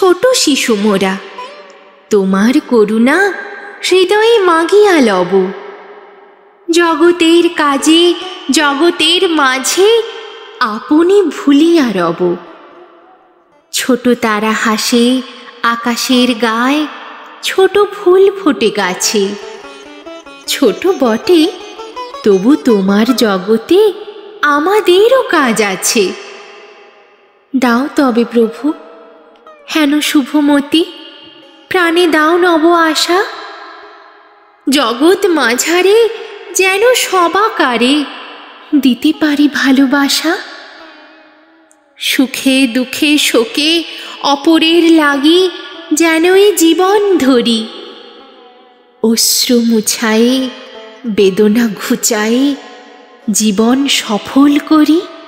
ছোট শিশু মোরা, তোমার করুণা হৃদয়ে মাগিয়া লব। জগতের কাজে জগতের মাঝে আপনি ভুলিয়া রব। ছোট তারা হাসে আকাশের গায়ে, ছোট ফুল ফোটে গাছে। ছোট বটে, তবু তোমার জগতে আমাদেরও কাজ আছে। দাও তবে প্রভু হেন শুভমতি, প্রাণে দাও নব আশা। জগৎ মাঝারে যেন সবাকারে দিতে পারি ভালোবাসা। সুখে দুঃখে শোকে অপরের লাগি যেন এই জীবন ধরি। অশ্রু মুছায়ে বেদনা ঘুচায়ে জীবন সফল করি।